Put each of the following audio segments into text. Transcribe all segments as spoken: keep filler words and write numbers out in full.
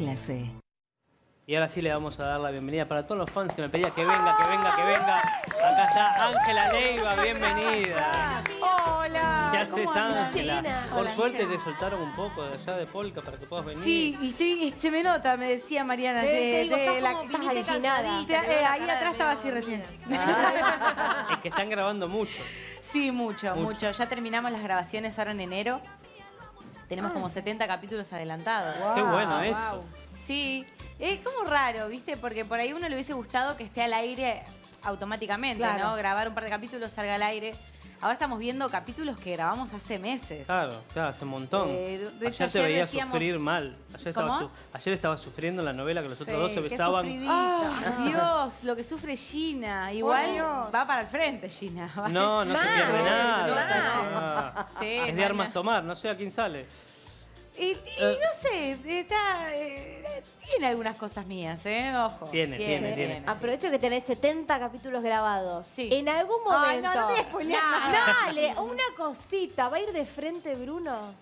clase. Y ahora sí le vamos a dar la bienvenida para todos los fans que me pedían que venga, que venga, que venga. Acá está Ángela Leiva, bienvenida. Hola. ¿Qué haces, Ángela? China? Por Hola, suerte Ángela. te soltaron un poco de allá de Polka para que puedas venir. Sí, y estoy, se me nota, me decía Mariana. Te- De, te digo, de estás la como viniste cansadita, Te- te veo eh, la ahí cara de atrás estaba medio así recién. Es que están grabando mucho. Sí, mucho, Mucho. mucho, Ya terminamos las grabaciones ahora en enero. Tenemos como setenta capítulos adelantados. Qué bueno eso. Sí, es como raro, ¿viste? Porque por ahí uno le hubiese gustado que esté al aire automáticamente, Claro. ¿no? Grabar un par de capítulos, salga al aire. Ahora estamos viendo capítulos que grabamos hace meses. Claro, claro, hace un montón. Eh, de hecho, ayer te ayer veía decíamos- sufrir mal. Ayer ¿Cómo? estaba, su- ayer estaba sufriendo la novela que los otros Sí, dos se qué besaban. sufridita. Ah, Dios, lo que sufre Gina. Igual Dios. va para el frente, Gina. Va- No, no se Mal, pierde se nada. nota, Ah, Sí, es de mana. armas tomar, no sé a quién sale. Y, y no sé, está, eh, tiene algunas cosas mías, ¿eh? Ojo. Tiene, tiene, tiene. sí. Aprovecho que tenés setenta capítulos grabados. Sí. En algún Ay, momento. no, no te voy a spoilear nada. Dale, una cosita. ¿Va a ir de frente Bruno?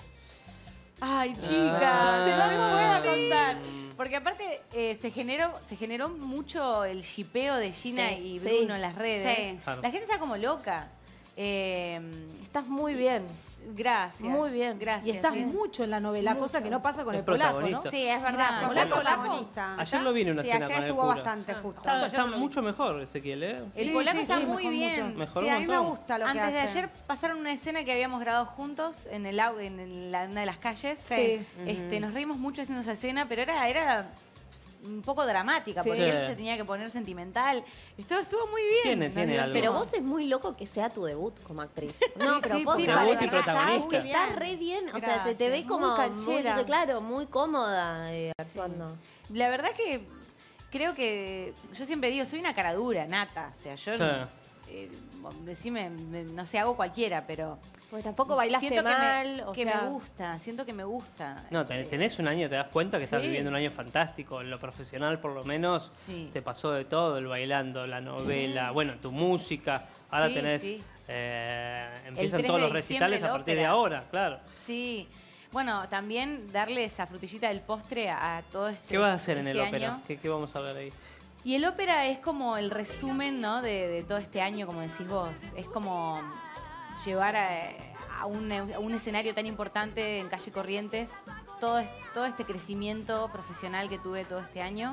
Ay, chicas, Ah. se lo voy a contar. Porque aparte eh, se generó se generó mucho el shipeo de Gina Sí, y sí. Bruno en las redes. Sí. Claro. La gente está como loca. Eh, Estás muy bien. gracias. Muy bien. Gracias. Y estás sí. mucho en la novela, cosa que no pasa con Es el polaco, ¿no? protagonista. Sí, es verdad. Ah, Fue ¿polaco, muy polaco? protagonista. Ayer lo vi en una Sí, escena ayer con el estuvo cura. bastante justo. Está, está mucho mejor Ezequiel, ¿eh? El Sí, polaco sí, está sí, muy mejor bien. mucho. Mejoró Sí, un a mí me montón. gusta lo que Antes de hace. ayer pasaron una escena que habíamos grabado juntos en el au- en el- la- una de las calles. Sí. Este, nos reímos mucho haciendo esa escena, pero era, era un poco dramática, Sí. porque Sí. él se tenía que poner sentimental. Estuvo, estuvo muy bien. Tiene, Nos tiene algo. Pero divertimos. vos es muy loco que sea tu debut como actriz. No, pero sí, posta, sí, de debut y verdad, protagonista. Es que está re bien. O sea, se te ve Gracias. como Muy canchera. muy, claro, muy cómoda eh, actuando. La verdad que creo que yo siempre digo, soy una cara dura, nata. O sea, yo, Sí. eh, decime, me- no sé, hago cualquiera, pero Porque tampoco bailaste siento que, mal. me, o que sea, me gusta, siento que me gusta. No, ten- tenés un año, te das cuenta que estás Sí. viviendo un año fantástico. En lo profesional, por lo menos, Sí. te pasó de todo, el bailando, la novela, bueno, tu música. Ahora Sí, tenés, sí. eh, El empiezan tres todos de los diciembre recitales a la partir de ópera. ahora, claro. Sí. Bueno, también darle esa frutillita del postre a, a todo este ¿Qué vas a hacer en el este ópera? año. ¿Qué, qué vamos a ver ahí? Y el ópera es como el resumen, ¿no? de, de todo este año, como decís vos. Es como llevar a, a un, a un escenario tan importante en Calle Corrientes todo, es- todo este crecimiento profesional que tuve todo este año.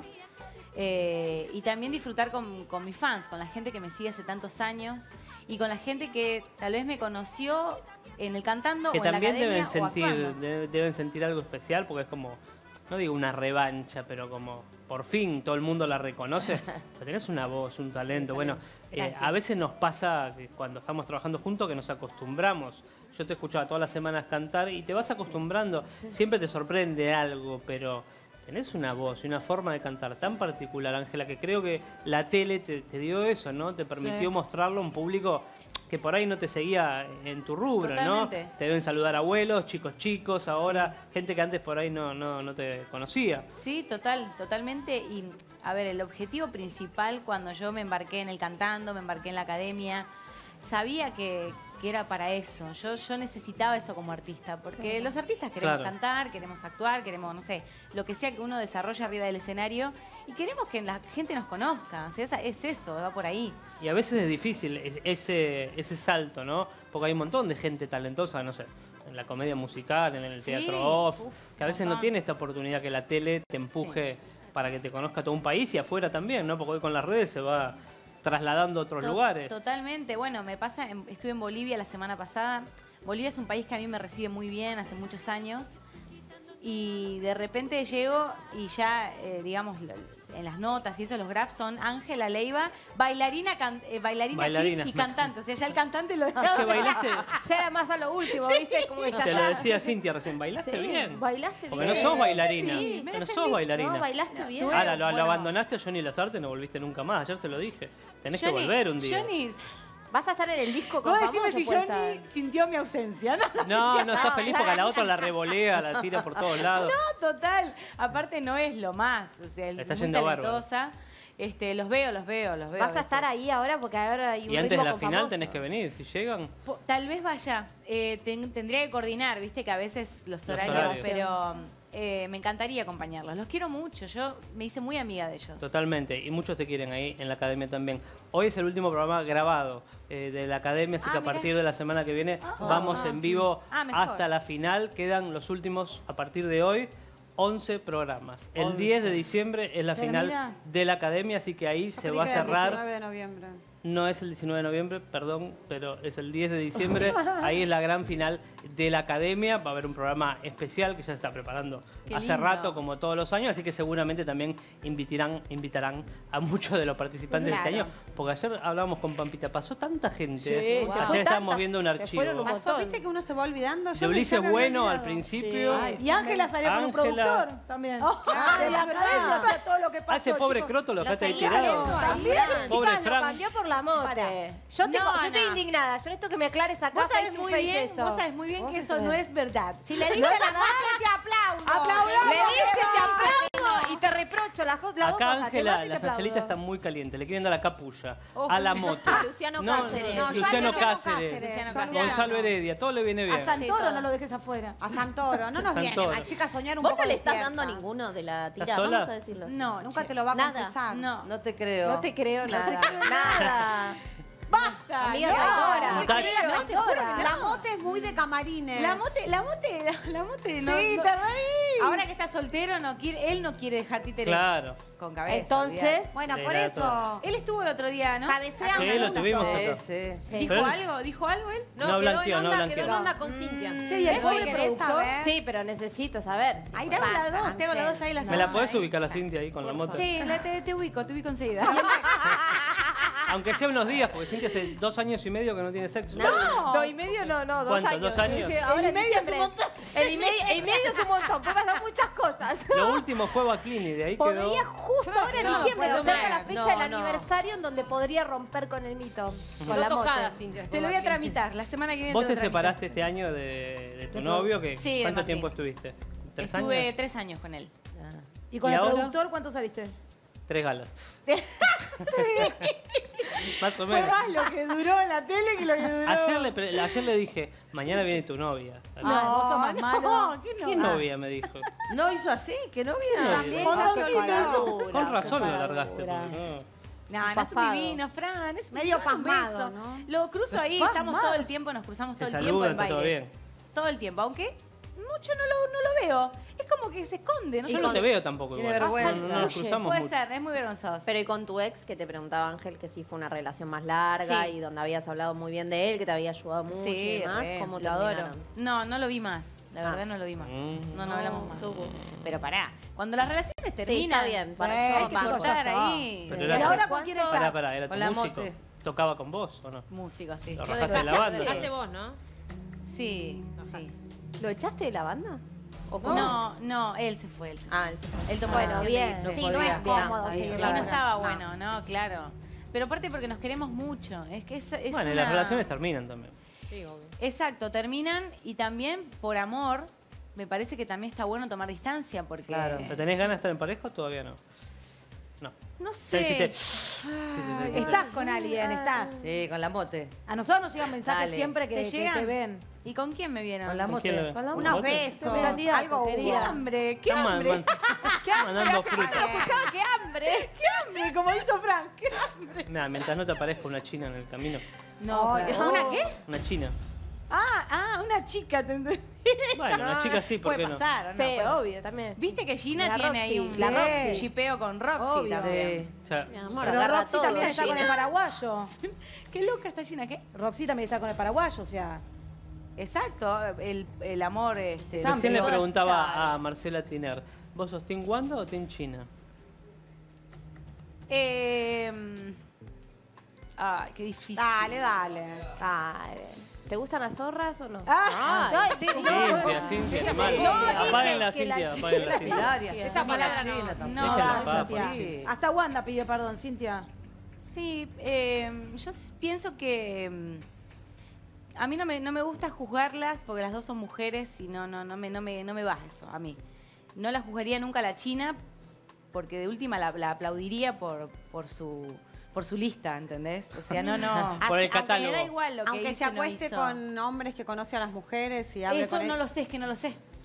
Eh, y también disfrutar con, con mis fans, con la gente que me sigue hace tantos años y con la gente que tal vez me conoció en el cantando Que o en la también academia deben o sentir, actuando. de- deben sentir algo especial porque es como, no digo una revancha, pero como por fin todo el mundo la reconoce. Pero tenés una voz, un talento. Bueno, eh, Gracias. a veces nos pasa que cuando estamos trabajando juntos que nos acostumbramos. Yo te escuchaba todas las semanas cantar y te vas acostumbrando. Siempre te sorprende algo, pero tenés una voz y una forma de cantar tan particular, Ángela, que creo que la tele te, te dio eso, ¿no? Te permitió Sí. mostrarlo a un público que por ahí no te seguía en tu rubro, Totalmente. ¿no? Te deben saludar abuelos, chicos chicos, ahora gente que antes por ahí no, no, no te conocía. Sí, total, totalmente. Y a ver, el objetivo principal cuando yo me embarqué en el cantando, me embarqué en la academia, sabía que, que era para eso. Yo, yo necesitaba eso como artista, porque los artistas queremos Claro. cantar, queremos actuar, queremos, no sé, lo que sea que uno desarrolle arriba del escenario y queremos que la gente nos conozca. O sea, esa- es eso, va por ahí. Y a veces es difícil es- ese, ese salto, ¿no? Porque hay un montón de gente talentosa, no sé, en la comedia musical, en el Sí, teatro off, uf, que a veces no montón. tiene esta oportunidad que la tele te empuje para que te conozca todo un país y afuera también, ¿no? Porque hoy con las redes se va trasladando a otros To- lugares. Totalmente. Bueno, me pasa, en- estuve en Bolivia la semana pasada. Bolivia es un país que a mí me recibe muy bien hace muchos años. Y de repente llego y ya, eh, digamos, lo- en las notas y eso, los graphs son Ángela Leiva, bailarina, can- eh, bailarina, Bailarina. actriz y cantante. O sea, ya el cantante lo ¿Qué dejaba. bailaste? Ya era más a lo último, ¿viste? Como que ya Te lo está. decía Cintia recién, bailaste Sí, bien. Bailaste Porque bien. no sos bailarina. Sí, no me sos defendí. bailarina. No, bailaste bien. Ahora, lo, lo Bueno. abandonaste a Johnny Lazarte, no volviste nunca más. Ayer se lo dije. Tenés que Johnny- volver un día. Johnny, Vas a estar en el disco con vos famosos. decime si puede Johnny estar. sintió mi ausencia, ¿no? No, no está feliz porque a la otra la revolea, la tira por todos lados. No, total. Aparte no es lo más. O sea, Le está es muy yendo bárbaro. talentosa. Este, los veo, los veo, los veo. Vas a estar veces. ahí ahora porque ahora hay un Y antes de ritmo la con final famosos. tenés que venir. Si llegan, Po- Tal vez vaya. Eh, ten- tendría que coordinar, viste que a veces los Los horarios, horarios. pero eh, me encantaría acompañarlos. Los quiero mucho. Yo me hice muy amiga de ellos. Totalmente, y muchos te quieren ahí en la academia también. Hoy es el último programa grabado eh, de la academia, así Ah, que a mirá. partir de la semana que viene vamos en vivo Ah, mejor. hasta la final. Quedan los últimos, a partir de hoy, once programas. El diez de diciembre es la Pero final mira. de la academia, así que ahí se va a Creí que era el cerrar. diecinueve de noviembre. No es el diecinueve de noviembre, perdón, pero es el diez de diciembre. Ahí es la gran final de la academia. Va a haber un programa especial que ya se está preparando Qué hace lindo. rato, como todos los años. Así que seguramente también invitarán, invitarán a muchos de los participantes de este Claro. año. Porque ayer hablábamos con Pampita, pasó tanta gente. Sí, Ayer se fue estábamos tanta- viendo un se archivo. fueron un Pasó, montón. viste que uno se va olvidando. Yo De me- Ulises ya me había Bueno al olvidado. principio. Ay, y Ángela salió con un Ángela. productor también. Oh, Ah, de la academia, o sea, todo lo que pasó. A ese pobre chicos. croto lo Lo dejaste ahí seguía tirado. viendo ahí. También. Pobre Chicas, lo Fran. cambió por la mote. Pará. Yo, tengo, No, yo estoy no. indignada. Yo necesito que me aclares acá Vos face sabés to muy face bien, eso. vos sabés muy bien Vos que eso sabés. no es verdad. Si le dice la mote, te aplaudo. Aplaudamos. Le dije, te aplaudo y te reprocho las, cosas- las dos Acá cosas. Te Ángela, mato y te las aplaudo. angelitas están muy calientes, le quieren dar la capulla, Ojo. a la moto. A Luciano Cáceres. No, No, yo Luciano a Luciano Cáceres, Cáceres, Luciano yo a Cáceres. Gonzalo Heredia, todo le viene A bien. Santoro todo. no lo dejes afuera. A Santoro, no nos viene Santoro. mal, chicas, soñar un Vos poco no le estás despierta. dando a ninguno de la tira, ¿Estás sola? vamos a decirlo. No, Nunca che. te lo va a Nada. confesar. No. No te creo. No te creo nada. Nada. ¡Basta! Amiga no. traidora. No te creo, te juro que no. La mote es muy de camarines. La mote, la mote, la, la mote no. Sí, no- te reí. Ahora que está soltero, no quiere, él no quiere dejar títere Claro. con cabeza. Entonces, olvidate. Bueno, Sí, por era eso. todo. Él estuvo el otro día, ¿no? Cabecea Sí, una lo luna. tuvimos Sí, acá. sí. sí. ¿Dijo Pero- algo? ¿Dijo algo él? No No, quedó en blanqueó, no onda, blanqueó. quedó en onda con Cintia. Che, y el ¿Vos pobre querés productor. saber? sí, pero necesito saber. si Ahí fue. te hago las pasa, dos, te hago las dos ahí la ¿Me semana, la podés ¿eh? ubicar la Cintia ahí con la moto? Sí, la te, te ubico, te ubico enseguida. Aunque sea unos días, porque Cintia hace dos años y medio que no tiene sexo. ¡No! Dos y medio, no, no, dos ¿Cuánto? años. ¿Dos años? Dije, ahora El y en medio es un diciembre. montón. El y medio, el y medio es un montón, puede pasar muchas cosas. Lo último fue Baclini, de ahí quedó. Podría justo ahora en no lo diciembre, puedo se acerca la creer. fecha No, del no. aniversario en donde podría romper con el mito. Con la No tocada, mote. Cintia. Te lo voy a tramitar, la semana que viene Vos te te lo tramito. separaste este año de, de tu novio, que Sí, de ¿cuánto Martín. tiempo estuviste? ¿Tres Estuve años? tres años con él. ¿Y con ¿Y el ahora? productor cuánto saliste? Tres galas. Más o Fue menos. más lo que duró en la tele que lo que duró. Ayer le, pre- ayer le dije, mañana viene tu novia. Ah, vos sos más no, malo. ¿qué no? ¿Qué novia? Me dijo. ¿No hizo así? ¿Qué novia? También Con ya se dos olvidó. Con razón lo qué largaste. padura. porque no. No, no es un Pasado. divino, Fran. Es un Medio divino, un pasmado, beso. ¿no? Lo cruzo ahí, Pasmado. estamos todo el tiempo, nos cruzamos Te todo el tiempo saludan, en está todo bailes. bien. Todo el tiempo, aunque mucho no lo, no lo veo. Es como que se esconde, no Yo sé. no te veo tampoco Tiene igual. vergüenza. No, no nos cruzamos Puede mucho. ser, es muy vergonzoso. Pero y con tu ex, que te preguntaba Ángel, que sí fue una relación más larga Sí. y donde habías hablado muy bien de él, que te había ayudado mucho sí, y demás, re, ¿cómo lo adoro. terminaron? No, no lo vi más. La Ah. verdad no lo vi más. Mm. No, no hablamos más. tuvo. Pero pará, cuando las relaciones terminan, está bien, sí, para hay yo que banco. cortar Ya está. ahí. Pero ¿Y era- ahora con quién Pará, estás? pará, ¿era tu Con la músico? mote. ¿Tocaba con vos o no? Músico, sí. Lo Lo rajaste de la dejaste, banda. lo dejaste pero- vos, ¿no? Sí, sí. ¿Lo echaste de la banda? ¿O no, no, él se fue. Él, se fue. Ah, él se fue. Él tomó Bueno, la decisión de bien. irse. Sí, no es podía. cómodo Ahí, seguir Y la no claro. estaba No. bueno, ¿no? Claro. Pero aparte porque nos queremos mucho. Es que es, es Bueno, y una- las relaciones terminan también. Sí, obvio. Exacto, terminan y también por amor me parece que también está bueno tomar distancia porque... Claro. ¿Te tenés ganas de estar en pareja o todavía no? No. No Ya sé. hiciste- Sí, sí, sí, sí. Estás con alguien, estás. Sí, con la mote. A nosotros nos llegan mensajes Dale. siempre que ¿Te que llegan? te ven. ¿Y con quién me vieron? Con la ¿Con mote. quién lo- Con la con Unos vos? besos, Candidato, algo ¡Qué querida. hambre! ¡Qué Están man- hambre! man- mandando fruta. Escuchaba, qué hambre. ¡Qué hambre! Como hizo Frank. ¡Qué hambre! Nada, mientras no te aparezca una china en el camino. No, claro. ¿una qué? Una china. Ah, ah, una chica, ¿te entendí? Bueno, una chica sí, ¿por Puede qué no? pasar, ¿o no? Sí, Puede pasar. obvio, también. Viste que Gina La tiene ahí Roxy. un La Roxy. shipeo con Roxy Obvio. también. Sí. O sea, Mi amor, Pero agarra Roxy todo. también está con el Gina. paraguayo. Qué loca está Gina, ¿qué? Roxy también está con el paraguayo, o sea. Exacto, el, el amor este, Sam, recién le todas preguntaba estas- a Marcela Tiner, ¿vos sos Team Wanda o Team China? Eh, ay, qué difícil. Dale, dale. Dale. ¿Te gustan las zorras o no? Ah, Ay, te- no, Cintia, Cintia, qué mal. Apáguenla, que la Cintia, chica- apáguenla, Cintia. Pilaria. Esa palabra no. No, Déjenla en gracias, paz, Cintia. Sí. Hasta Wanda pidió perdón, Cintia. Sí, eh, yo s- pienso que mm, a mí no me, no me gusta juzgarlas porque las dos son mujeres y no, no, no, me, no, me, no me va eso a mí. No la juzgaría nunca a la China porque de última la, la aplaudiría por, por, su, por su lista, ¿entendés? O sea, no, no. Por el Así- aunque- catálogo. Me da igual lo que Aunque hizo se o no acueste hizo. con hombres que conoce a las mujeres y hable Eso con no él. lo sé, es que no lo sé.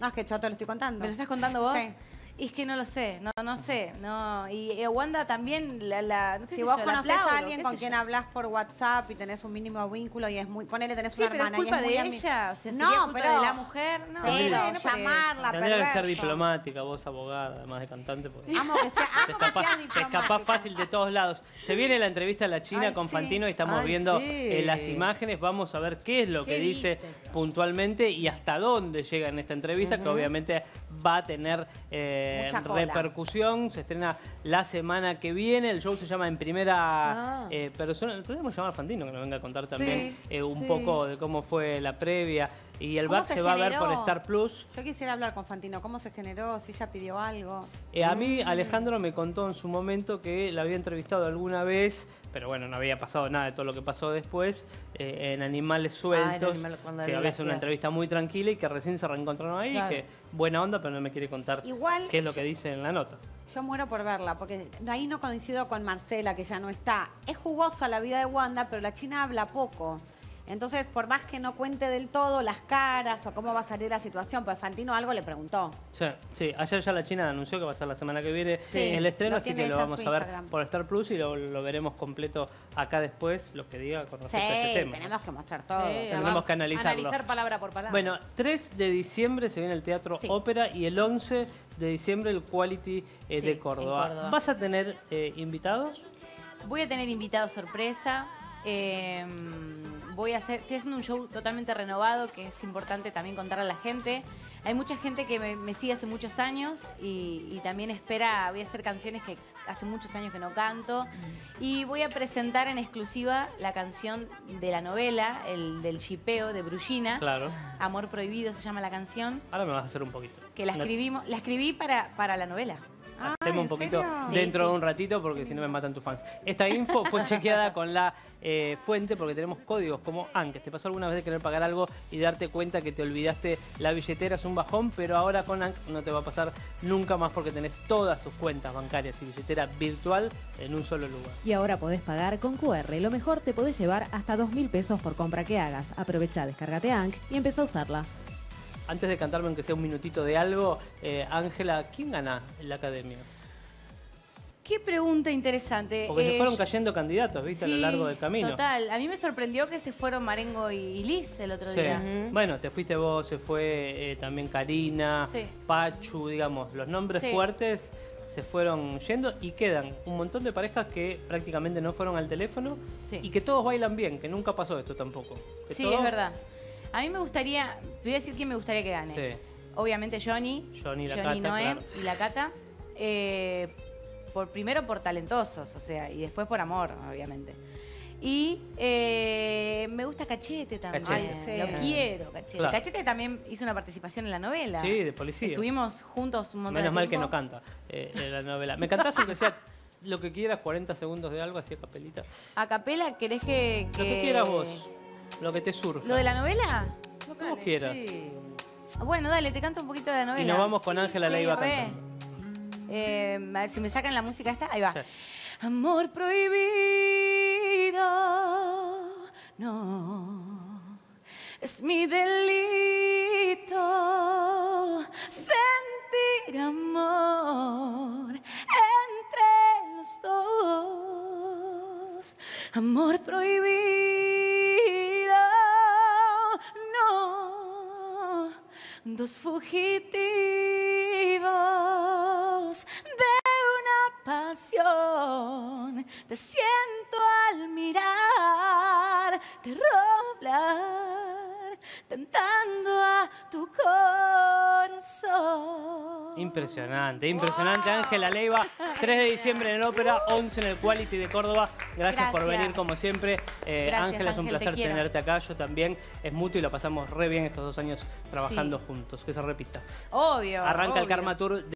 No, es que yo te lo estoy contando. ¿Me lo estás contando vos? Sí. Y es que no lo sé, no, no sé. No. Y eh, Wanda también, la, la, no sé Si yo, vos la conocés aplaudo, a alguien qué con sé quien yo. hablas por WhatsApp y tenés un mínimo vínculo y es muy... Ponele, tenés Sí, una pero es hermana culpa y es muy de ami- ella, o sea, sería No, culpa pero... de la mujer, no. Pero bueno, por eso. llamarla, Tendría que ser perverso. diplomática, vos abogada, además de cantante. Porque Amo que sea, te amo que escapás, seas te diplomática. escapás fácil de todos lados. Se viene la entrevista a la China Ay, con sí. Fantino y estamos Ay, viendo sí. eh, las imágenes. Vamos a ver qué es lo que ¿Qué dice, dice? puntualmente y hasta dónde llega en esta entrevista, que obviamente va a tener eh, Mucha cola. repercusión. Se estrena la semana que viene. El show se llama En Primera Ah. eh, Persona. Podemos llamar a Fantino que nos venga a contar también Sí, eh, un sí. poco de cómo fue la previa. Y el ¿Cómo back se se va a ver generó? por Star Plus. Yo quisiera hablar con Fantino. ¿Cómo se generó? Si ella pidió algo. Eh, a mí Alejandro me contó en su momento que la había entrevistado alguna vez, pero bueno, no había pasado nada de todo lo que pasó después, eh, en Animales Sueltos, Animal- cuando que él había sido una hacía. entrevista muy tranquila y que recién se reencontraron ahí, Claro. que buena onda, pero no me quiere contar Igual qué es lo que dice en la nota. Yo muero por verla, porque ahí no coincido con Marcela, que ya no está. Es jugosa la vida de Wanda, pero la China habla poco. Entonces, por más que no cuente del todo las caras o cómo va a salir la situación, pues Fantino algo le preguntó. Sí, sí, ayer ya la China anunció que va a ser la semana que viene Sí, el estreno, lo así tiene que lo ella en vamos su a ver Instagram. por Star Plus y lo, lo veremos completo acá después, lo que diga con Sí, respecto a este tema. tenemos que mostrar todo. Sí, Tenemos vamos que analizarlo. a Analizar palabra por palabra. Bueno, tres de diciembre se viene el Teatro Sí. Ópera y el once de diciembre el Quality eh, Sí, de en Córdoba. Córdoba. ¿Vas a tener eh, invitados? Voy a tener invitados sorpresa. eh, voy a hacer, estoy haciendo un show totalmente renovado, que es importante también contar a la gente. Hay mucha gente que me, me sigue hace muchos años y, y también espera, voy a hacer canciones que hace muchos años que no canto. Y voy a presentar en exclusiva la canción de la novela, el del shipeo de Brullina. Claro. Amor Prohibido se llama la canción, Ahora me vas a hacer un poquito. que la No- escribimos, la escribí para, para la novela. Ah, Hacemos un ¿en poquito serio? Sí, dentro sí. de un ratito porque si no me matan tus fans. Esta info fue chequeada con la eh, fuente porque tenemos códigos como Anques. ¿Te pasó alguna vez de querer pagar algo y darte cuenta que te olvidaste la billetera? Es un bajón, pero ahora con Anques no te va a pasar nunca más porque tenés todas tus cuentas bancarias y billetera virtual en un solo lugar. Y ahora podés pagar con Q R. Lo mejor, te podés llevar hasta dos mil pesos por compra que hagas. Aprovecha, descárgate Anc y empezá a usarla. Antes de cantarme aunque sea un minutito de algo, eh, Ángela, ¿quién gana en la academia? Qué pregunta interesante. Porque se Eh, fueron yo- cayendo candidatos, ¿viste? a lo Sí, largo del camino. Total. A mí me sorprendió que se fueron Marengo y, y Liz el otro Sí. día. Bueno, te fuiste vos, se fue eh, también Karina, Sí. Pachu, digamos, los nombres Sí. fuertes se fueron yendo y quedan un montón de parejas que prácticamente no fueron al teléfono Sí. y que todos bailan bien, que nunca pasó esto tampoco. Que Sí, todos- es verdad. A mí me gustaría, voy a decir quién me gustaría que gane. Sí. Obviamente Johnny, Johnny, la Cata, Noé claro. y la Cata. Eh, por, primero por talentosos, o sea, y después por amor, obviamente. Y eh, me gusta Cachete también. Cachete. Ay, sí. Lo quiero, Cachete. Claro. Cachete también hizo una participación en la novela. Sí, de policía. Estuvimos juntos un montón Menos de mal que tiempo. no canta eh, en la novela. ¿Me cantás aunque sea lo que quieras, cuarenta segundos de algo, así a capelita? A capela, ¿querés que, Lo que quieras vos, lo que te surja. ¿Lo de la novela? Lo que vos quieras. Sí. Bueno, dale, te canto un poquito de la novela. Y nos vamos con Sí, Ángela sí, Leiva re. cantando. Eh, a ver si me sacan la música esta. Ahí va. Sí. Amor prohibido, no, es mi delito sentir amor entre los dos. Amor prohibido, no, dos fugitivos de una pasión. Te siento al mirar, te roblar, tentando a tu corazón. Impresionante, impresionante. Ángela Leiva, tres de diciembre en el Ópera, once en el Quality de Córdoba. Gracias, por Gracias. venir como siempre. Eh, Gracias, Ángela, es un Ángel, te placer quiero. tenerte acá. Yo también. Es mutuo y lo pasamos re bien estos dos años trabajando Sí. juntos. Que se repita. Obvio. Arranca el obvio. Karma Tour.